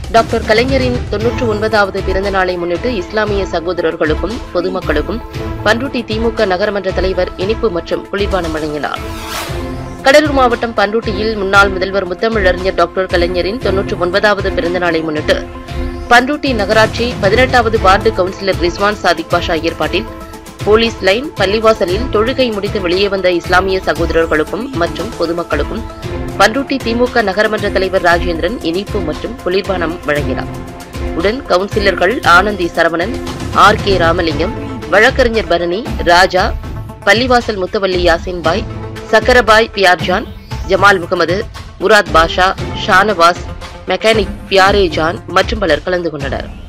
Doctor கலைஞரின் 99வது பிறந்த நாளை முன்னிட்டு இஸ்லாமிய சகோதரர்களுக்கும் பொதுமக்களுக்கும் பண்ருட்டி திமுக நகரமன்ற தலைவர் இனிப்பு மற்றும் குளிர்பானம் வழங்கினார். கடலூர் மாவட்டம் பண்ருட்டியில் முன்னாள் முதல்வர் முத்தமிழறிஞர் டாக்டர் கலைஞரின் 99வது பிறந்த நாளை முன்னிட்டு பண்ருட்டி நகராட்சி 18வது வார்டு கவுன்சிலர் ரிஸ்வான் சாதிக் பாஷா ஏற்பாட்டில் போலீஸ் லைன் பள்ளிவாசலில் தொழுகை முடித்து வெளியே வந்த இஸ்லாமிய சகோதரர்களுக்கும் மற்றும் பொதுமக்களுக்கும் பண்ருட்டி திமுக நகரமன்ற தலைவர் ராஜேந்திரன் இனிப்பு மற்றும் குளிர்பானம் வழங்கினார். உடன் கவுன்சிலர்கள் ஆனந்தி சரவணன், RK ராமலிங்கம், வழக்கறிஞர் பரணி, ராஜா, பள்ளிவாசல் முத்தவல்லி யாசின்பாய், சக்கரபாய் பியார்ஜான், ஜமால் முகமது, முராத் பாஷா, ஷானவாஸ், மெக்கானிக் பியாரே ஜான் மற்றும் பலர் கலந்து கொண்டனர்.